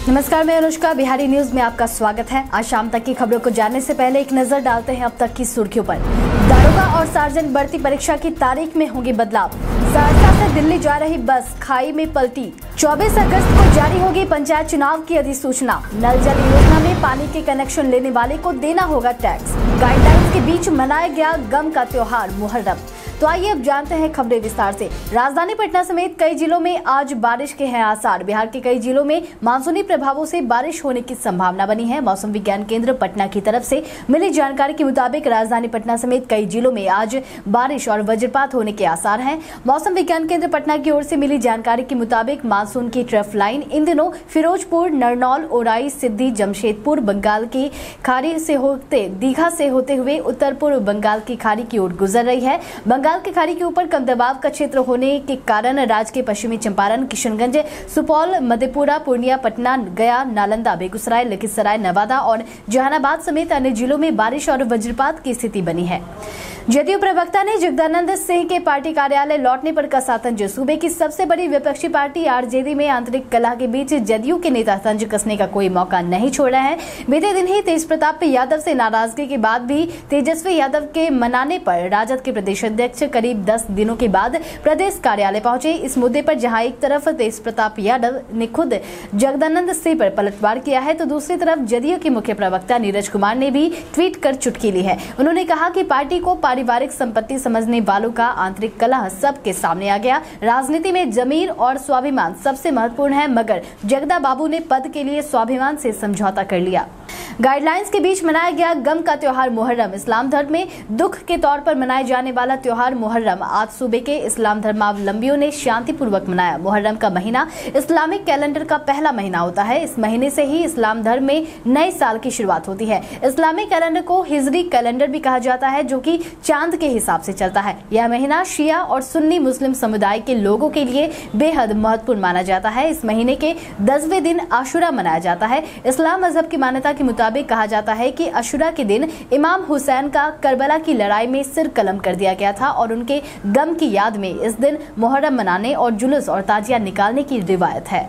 नमस्कार, मैं अनुष्का। बिहारी न्यूज में आपका स्वागत है। आज शाम तक की खबरों को जानने से पहले एक नजर डालते हैं अब तक की सुर्खियों पर। दारोगा और सार्जेंट भर्ती परीक्षा की तारीख में होंगे बदलाव। सहरसा से दिल्ली जा रही बस खाई में पलटी। 24 अगस्त को जारी होगी पंचायत चुनाव की अधिसूचना। नल जल योजना में पानी के कनेक्शन लेने वाले को देना होगा टैक्स। गाइडलाइंस के बीच मनाया गया गम का त्योहार मुहर्रम। तो आइए अब जानते हैं खबरें विस्तार से। राजधानी पटना समेत कई जिलों में आज बारिश के हैं आसार। बिहार के कई जिलों में मानसूनी प्रभावों से बारिश होने की संभावना बनी है। मौसम विज्ञान केंद्र पटना की तरफ से मिली जानकारी के मुताबिक राजधानी पटना समेत कई जिलों में आज बारिश और वज्रपात होने के आसार हैं। मौसम विज्ञान केंद्र पटना की ओर से मिली जानकारी के मुताबिक मानसून की ट्रफ लाइन इन दिनों फिरोजपुर, नरनौल, ओराई, सिद्दी, जमशेदपुर, बंगाल की खाड़ी से होते दीघा से होते हुए उत्तर पूर्व बंगाल की खाड़ी की ओर गुजर रही है। बंगाल की खाड़ी के ऊपर कम दबाव का क्षेत्र होने के कारण राज्य के पश्चिमी चंपारण, किशनगंज, सुपौल, मधेपुरा, पूर्णिया, पटना, गया, नालंदा, बेगूसराय, लखीसराय, नवादा और जहानाबाद समेत अन्य जिलों में बारिश और वज्रपात की स्थिति बनी है। जदयू प्रवक्ता ने जगदानंद सिंह के पार्टी कार्यालय लौटने पर कसा तंज। सूबे की सबसे बड़ी विपक्षी पार्टी आरजेडी में आंतरिक कलह के बीच जदयू के नेता तंज कसने का कोई मौका नहीं छोड़ रहे हैं। बीते दिन ही तेज प्रताप यादव से नाराजगी के बाद भी तेजस्वी यादव के मनाने पर राजद के प्रदेश अध्यक्ष करीब 10 दिनों के बाद प्रदेश कार्यालय पहुंचे। इस मुद्दे पर जहां एक तरफ तेज प्रताप यादव ने खुद जगदानंद सिंह पर पलटवार किया है, तो दूसरी तरफ जदयू के मुख्य प्रवक्ता नीरज कुमार ने भी ट्वीट कर चुटकी ली है। उन्होंने कहा कि पार्टी को पारिवारिक संपत्ति समझने वालों का आंतरिक कलह सबके सामने आ गया। राजनीति में जमीर और स्वाभिमान सबसे महत्वपूर्ण है, मगर जगदा बाबू ने पद के लिए स्वाभिमान से समझौता कर लिया। गाइडलाइंस के बीच मनाया गया गम का त्योहार मुहर्रम। इस्लाम धर्म में दुख के तौर पर मनाए जाने वाला त्योहार मुहर्रम आज सूबे के इस्लाम धर्मावलंबियों ने शांतिपूर्वक मनाया। मुहर्रम का महीना इस्लामिक कैलेंडर का पहला महीना होता है। इस महीने से ही इस्लाम धर्म में नए साल की शुरुआत होती है। इस्लामिक कैलेंडर को हिजरी कैलेंडर भी कहा जाता है, जो कि चांद के हिसाब से चलता है। यह महीना शिया और सुन्नी मुस्लिम समुदाय के लोगों के लिए बेहद महत्वपूर्ण माना जाता है। इस महीने के 10वें दिन आशुरा मनाया जाता है। इस्लाम मजहब की मान्यता के मुताबिक कहा जाता है कि आशुरा के दिन इमाम हुसैन का करबला की लड़ाई में सिर कलम कर दिया गया था और उनके गम की याद में इस दिन मुहर्रम मनाने और जुलूस और ताजिया निकालने की रिवायत है।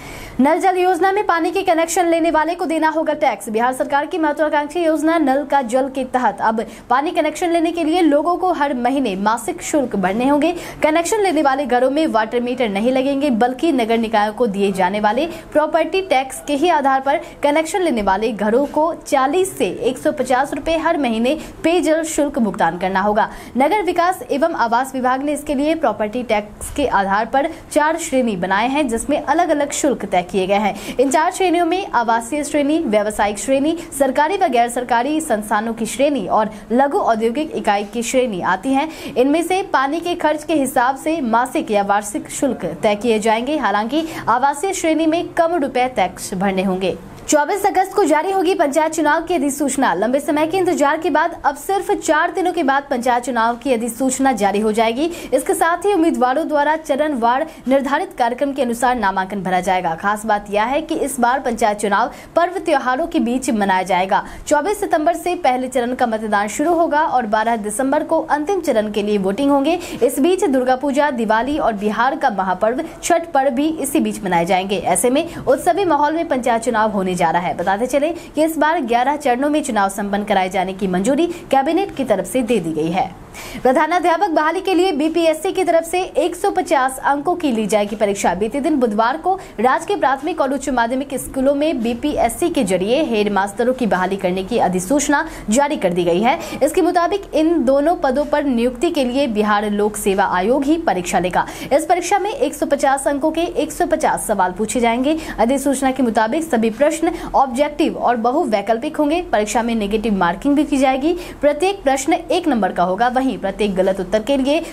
नल जल योजना में पानी के कनेक्शन लेने वाले को देना होगा टैक्स। बिहार सरकार की महत्वाकांक्षी योजना नल का जल के तहत अब पानी कनेक्शन लेने के लिए लोगों को हर महीने मासिक शुल्क भरने होंगे। कनेक्शन लेने वाले घरों में वाटर मीटर नहीं लगेंगे, बल्कि नगर निकायों को दिए जाने वाले प्रॉपर्टी टैक्स के ही आधार पर कनेक्शन लेने वाले घरों को 40 से 150 रुपए हर महीने पेयजल शुल्क भुगतान करना होगा। नगर विकास एवं आवास विभाग ने इसके लिए प्रॉपर्टी टैक्स के आधार पर 4 श्रेणी बनाए हैं, जिसमें अलग अलग शुल्क तय किए गए हैं। इन 4 श्रेणियों में आवासीय श्रेणी, व्यावसायिक श्रेणी, सरकारी व गैर सरकारी संस्थानों की श्रेणी और लघु औद्योगिक इकाई की श्रेणी आती है। इनमें से पानी के खर्च के हिसाब से मासिक या वार्षिक शुल्क तय किए जाएंगे। हालांकि आवासीय श्रेणी में कम रुपए टैक्स भरने होंगे। 24 अगस्त को जारी होगी पंचायत चुनाव की अधिसूचना। लंबे समय के इंतजार के बाद अब सिर्फ 4 दिनों के बाद पंचायत चुनाव की अधिसूचना जारी हो जाएगी। इसके साथ ही उम्मीदवारों द्वारा चरणवार निर्धारित कार्यक्रम के अनुसार नामांकन भरा जाएगा। खास बात यह है कि इस बार पंचायत चुनाव पर्व त्योहारों के बीच मनाया जाएगा। 24 सितंबर से पहले चरण का मतदान शुरू होगा और 12 दिसंबर को अंतिम चरण के लिए वोटिंग होंगे। इस बीच दुर्गा पूजा, दिवाली और बिहार का महापर्व छठ पर्व भी इसी बीच मनाए जाएंगे। ऐसे में उत्सवी माहौल में पंचायत चुनाव होने जा रहा है। बताते चले कि इस बार 11 चरणों में चुनाव संपन्न कराए जाने की मंजूरी कैबिनेट की तरफ से दे दी गई है। प्रधानाध्यापक बहाली के लिए बीपीएससी की तरफ से 150 अंकों की ली जाएगी परीक्षा। बीते दिन बुधवार को राजकीय प्राथमिक और उच्च माध्यमिक स्कूलों में बीपीएससी के जरिए हेड मास्टरों की बहाली करने की अधिसूचना जारी कर दी गई है। इसके मुताबिक इन दोनों पदों पर नियुक्ति के लिए बिहार लोक सेवा आयोग ही परीक्षा लेगा। इस परीक्षा में 150 अंकों के 150 सवाल पूछे जाएंगे। अधिसूचना के मुताबिक सभी प्रश्न ऑब्जेक्टिव और बहुवैकल्पिक होंगे। परीक्षा में नेगेटिव मार्किंग भी की जाएगी। प्रत्येक प्रश्न 1 नंबर का होगा। वहीं प्रत्येक गलत उत्तर के लिए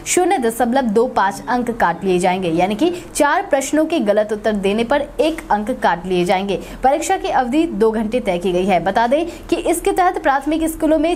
0.25 अंक काट लिए जाएंगे, यानी कि 4 प्रश्नों के गलत उत्तर देने पर 1 अंक काट लिए जाएंगे। परीक्षा की अवधि 2 घंटे तय की गई है। बता दें कि इसके तहत प्राथमिक स्कूलों में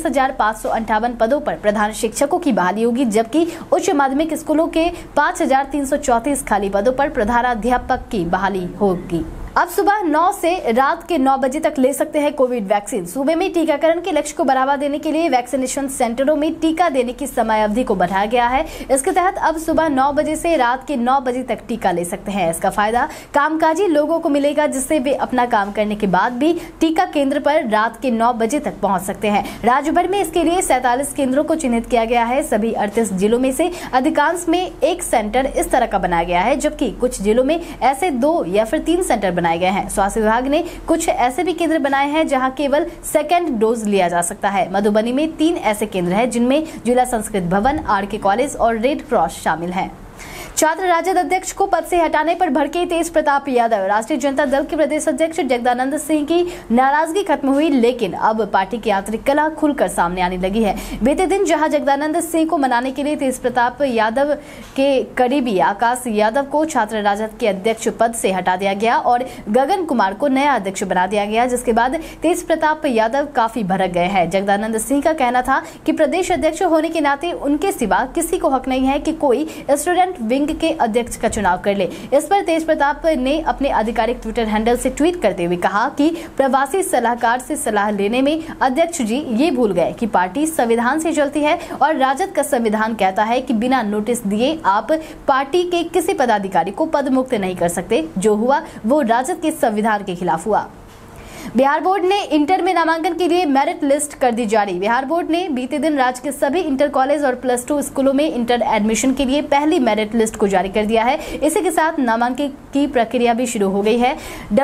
40,558 पदों पर प्रधान शिक्षकों की बहाली होगी, जबकि उच्च माध्यमिक स्कूलों के 5,334 खाली पदों पर प्रधानाध्यापक की बहाली होगी। अब सुबह 9 से रात के 9 बजे तक ले सकते हैं कोविड वैक्सीन। सूबे में टीकाकरण के लक्ष्य को बढ़ावा देने के लिए वैक्सीनेशन सेंटरों में टीका देने की समय अवधि को बढ़ाया गया है। इसके तहत अब सुबह 9 बजे से रात के 9 बजे तक टीका ले सकते हैं। इसका फायदा कामकाजी लोगों को मिलेगा, जिससे वे अपना काम करने के बाद भी टीका केंद्र पर रात के 9 बजे तक पहुंच सकते हैं। राज्य भर में इसके लिए 47 केंद्रों को चिन्हित किया गया है। सभी 38 जिलों में से अधिकांश में एक सेंटर इस तरह का बनाया गया है, जबकि कुछ जिलों में ऐसे 2 या फिर 3 सेंटर बनाए गए हैं। स्वास्थ्य विभाग ने कुछ ऐसे भी केंद्र बनाए हैं जहां केवल सेकंड डोज लिया जा सकता है। मधुबनी में 3 ऐसे केंद्र हैं, जिनमें जिला संस्कृत भवन, आर.के. कॉलेज और रेड क्रॉस शामिल हैं। छात्र राजद अध्यक्ष को पद से हटाने पर भड़के तेज प्रताप यादव। राष्ट्रीय जनता दल के प्रदेश अध्यक्ष जगदानंद सिंह की नाराजगी खत्म हुई, लेकिन अब पार्टी की आंतरिक कलह खुलकर सामने आने लगी है। बीते दिन जहां जगदानंद सिंह को मनाने के लिए तेज प्रताप यादव के करीबी आकाश यादव को छात्र राजद के अध्यक्ष पद से हटा दिया गया और गगन कुमार को नया अध्यक्ष बना दिया गया, जिसके बाद तेज प्रताप यादव काफी भड़क गए हैं। जगदानंद सिंह का कहना था कि प्रदेश अध्यक्ष होने के नाते उनके सिवा किसी को हक नहीं है कि कोई स्टूडेंट विंग के अध्यक्ष का चुनाव कर ले। इस पर तेज प्रताप ने अपने आधिकारिक ट्विटर हैंडल से ट्वीट करते हुए कहा कि प्रवासी सलाहकार से सलाह लेने में अध्यक्ष जी ये भूल गए कि पार्टी संविधान से चलती है और राजद का संविधान कहता है कि बिना नोटिस दिए आप पार्टी के किसी पदाधिकारी को पद मुक्त नहीं कर सकते। जो हुआ वो राजद के संविधान के खिलाफ हुआ। बिहार बोर्ड ने इंटर में नामांकन के लिए मेरिट लिस्ट कर दी जारी। बिहार बोर्ड ने बीते दिन राज्य के सभी इंटर कॉलेज और +2 स्कूलों में इंटर एडमिशन के लिए पहली मेरिट लिस्ट को जारी कर दिया है। इसी के साथ नामांकन की प्रक्रिया भी शुरू हो गई है।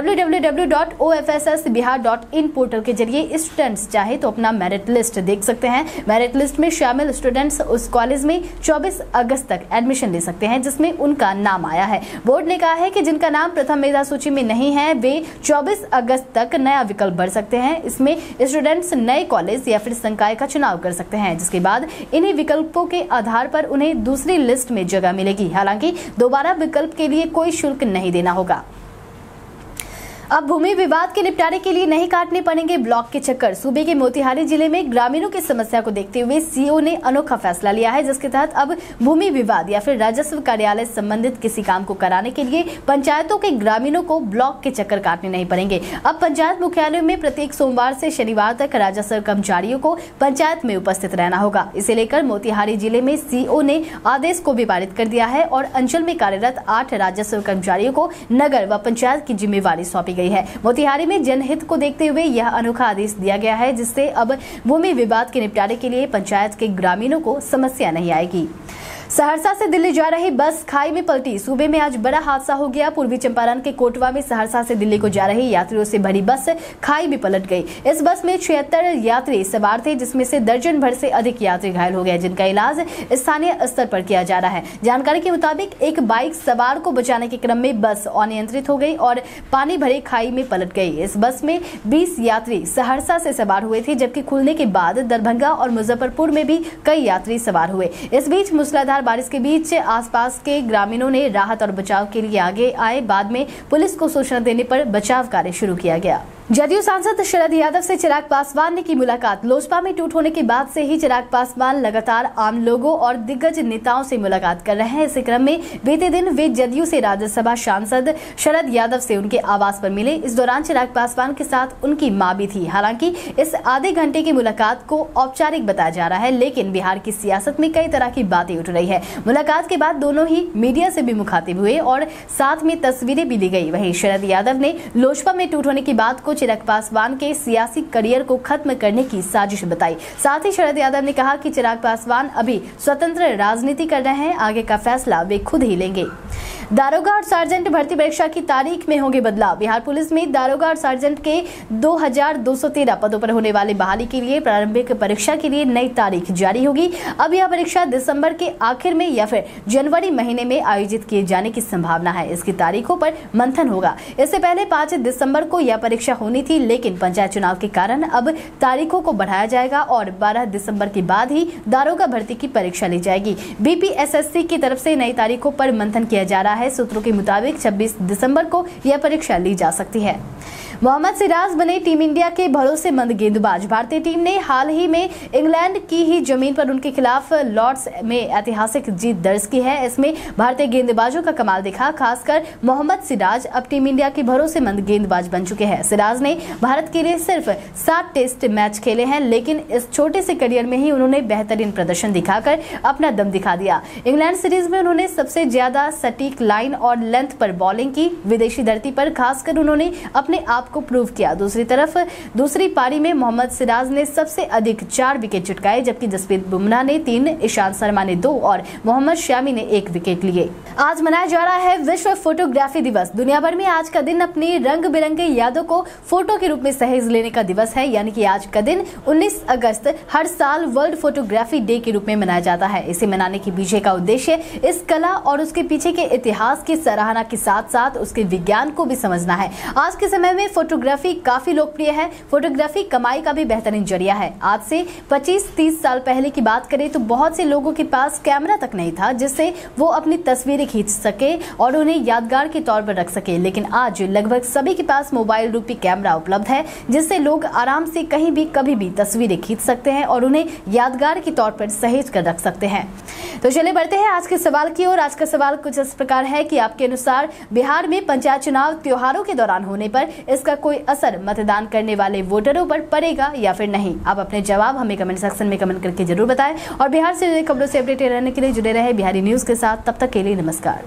www.ofssbihar.in पोर्टल के जरिए स्टूडेंट्स चाहे तो अपना मेरिट लिस्ट देख सकते हैं। मेरिट लिस्ट में शामिल स्टूडेंट्स उस कॉलेज में 24 अगस्त तक एडमिशन ले सकते हैं जिसमें उनका नाम आया है। बोर्ड ने कहा है कि जिनका नाम प्रथम मेधा सूची में नहीं है वे 24 अगस्त तक नया विकल्प भर सकते हैं। इसमें स्टूडेंट्स नए कॉलेज या फिर संकाय का चुनाव कर सकते हैं, जिसके बाद इन्हीं विकल्पों के आधार पर उन्हें दूसरी लिस्ट में जगह मिलेगी। हालांकि दोबारा विकल्प के लिए कोई शुल्क नहीं देना होगा। अब भूमि विवाद के निपटारे के लिए नहीं काटने पड़ेंगे ब्लॉक के चक्कर। सूबे के मोतिहारी जिले में ग्रामीणों की समस्या को देखते हुए सीओ ने अनोखा फैसला लिया है, जिसके तहत अब भूमि विवाद या फिर राजस्व कार्यालय संबंधित किसी काम को कराने के लिए पंचायतों के ग्रामीणों को ब्लॉक के चक्कर काटने नहीं पड़ेंगे। अब पंचायत मुख्यालयों में प्रत्येक सोमवार से शनिवार तक राजस्व कर्मचारियों को पंचायत में उपस्थित रहना होगा। इसे लेकर मोतिहारी जिले में सीओ ने आदेश को भी पारित कर दिया है और अंचल में कार्यरत 8 राजस्व कर्मचारियों को नगर व पंचायत की जिम्मेवारी सौंपी गई है। मोतिहारी में जनहित को देखते हुए यह अनोखा आदेश दिया गया है, जिससे अब भूमि विवाद के निपटारे के लिए पंचायत के ग्रामीणों को समस्या नहीं आएगी। सहरसा से दिल्ली जा रही बस खाई में पलटी। सूबे में आज बड़ा हादसा हो गया। पूर्वी चंपारण के कोटवा में सहरसा से दिल्ली को जा रही यात्रियों से भरी बस खाई में पलट गई। इस बस में 76 यात्री सवार थे, जिसमें से दर्जन भर से अधिक यात्री घायल हो गए, जिनका इलाज स्थानीय स्तर पर किया जा रहा है। जानकारी के मुताबिक एक बाइक सवार को बचाने के क्रम में बस अनियंत्रित हो गई और पानी भरे खाई में पलट गई। इस बस में 20 यात्री सहरसा से सवार हुए थे, जबकि खुलने के बाद दरभंगा और मुजफ्फरपुर में भी कई यात्री सवार हुए। इस बीच मूसलाधार बारिश के बीच आसपास के ग्रामीणों ने राहत और बचाव के लिए आगे आए। बाद में पुलिस को सूचना देने पर बचाव कार्य शुरू किया गया। जदयू सांसद शरद यादव से चिराग पासवान ने की मुलाकात। लोजपा में टूट होने के बाद से ही चिराग पासवान लगातार आम लोगों और दिग्गज नेताओं से मुलाकात कर रहे हैं। इसी क्रम में बीते दिन वे जदयू से राज्यसभा सांसद शरद यादव से उनके आवास पर मिले। इस दौरान चिराग पासवान के साथ उनकी मां भी थी। हालांकि इस आधे घंटे की मुलाकात को औपचारिक बताया जा रहा है, लेकिन बिहार की सियासत में कई तरह की बातें उठ रही है। मुलाकात के बाद दोनों ही मीडिया से भी मुखातिब हुए और साथ में तस्वीरें भी ली गई। वहीं शरद यादव ने लोजपा में टूट होने की बात को चिराग पासवान के सियासी करियर को खत्म करने की साजिश बताई। साथ ही शरद यादव ने कहा कि चिराग पासवान अभी स्वतंत्र राजनीति कर रहे हैं, आगे का फैसला वे खुद ही लेंगे। दारोगा और सार्जेंट भर्ती परीक्षा की तारीख में होंगे बदलाव। बिहार पुलिस में दारोगा और सार्जेंट के 2213 पदों पर होने वाली बहाली के लिए प्रारंभिक परीक्षा के लिए नई तारीख जारी होगी। अब यह परीक्षा दिसंबर के आखिर में या फिर जनवरी महीने में आयोजित किए जाने की संभावना है। इसकी तारीखों पर मंथन होगा। इससे पहले 5 दिसंबर को यह परीक्षा होनी थी, लेकिन पंचायत चुनाव के कारण अब तारीखों को बढ़ाया जाएगा और 12 दिसंबर के बाद ही दारोगा भर्ती की परीक्षा ली जाएगी। बीपीएसएससी की तरफ से नई तारीखों पर मंथन किया जा रहा है। सूत्रों के मुताबिक 26 दिसंबर को यह परीक्षा ली जा सकती है। मोहम्मद सिराज बने टीम इंडिया के भरोसेमंद गेंदबाज। भारतीय टीम ने हाल ही में इंग्लैंड की ही जमीन पर उनके खिलाफ लॉर्ड्स में ऐतिहासिक जीत दर्ज की है। इसमें भारतीय गेंदबाजों का कमाल दिखा। खासकर मोहम्मद सिराज अब टीम इंडिया के भरोसेमंद गेंदबाज बन चुके हैं। सिराज ने भारत के लिए सिर्फ 7 टेस्ट मैच खेले हैं, लेकिन इस छोटे से करियर में ही उन्होंने बेहतरीन प्रदर्शन दिखाकर अपना दम दिखा दिया। इंग्लैंड सीरीज में उन्होंने सबसे ज्यादा सटीक लाइन और लेंथ पर बॉलिंग की। विदेशी धरती पर खासकर उन्होंने अपने आप को प्रूव किया। दूसरी तरफ दूसरी पारी में मोहम्मद सिराज ने सबसे अधिक 4 विकेट चटकाए, जबकि जसप्रीत बुमराह ने 3, ईशांत शर्मा ने 2 और मोहम्मद शमी ने 1 विकेट लिए। आज मनाया जा रहा है विश्व फोटोग्राफी दिवस। दुनिया भर में आज का दिन अपनी रंग बिरंगे यादों को फोटो के रूप में सहेज लेने का दिवस है। यानी कि आज का दिन 19 अगस्त हर साल वर्ल्ड फोटोग्राफी डे के रूप में मनाया जाता है। इसे मनाने के पीछे का उद्देश्य इस कला और उसके पीछे के इतिहास की सराहना के साथ साथ उसके विज्ञान को भी समझना है। आज के समय में फोटोग्राफी काफी लोकप्रिय है। फोटोग्राफी कमाई का भी बेहतरीन जरिया है। आज से 25-30 साल पहले की बात करें तो बहुत से लोगों के पास कैमरा तक नहीं था जिससे वो अपनी तस्वीरें खींच सके और उन्हें यादगार के तौर पर रख सके। लेकिन आज लगभग सभी के पास मोबाइल रूपी कैमरा उपलब्ध है, जिससे लोग आराम से कहीं भी कभी भी तस्वीरें खींच सकते हैं और उन्हें यादगार के तौर पर सहेज कर रख सकते हैं। तो चलिए बढ़ते हैं आज के सवाल की ओर। आज का सवाल कुछ इस प्रकार है कि आपके अनुसार बिहार में पंचायत चुनाव त्योहारों के दौरान होने पर इसका कोई असर मतदान करने वाले वोटरों पर पड़ेगा या फिर नहीं? आप अपने जवाब हमें कमेंट सेक्शन में कमेंट करके जरूर बताएं और बिहार से जुड़ी खबरों से अपडेटेड रहने के लिए जुड़े रहे बिहारी न्यूज के साथ। तब तक के लिए नमस्कार।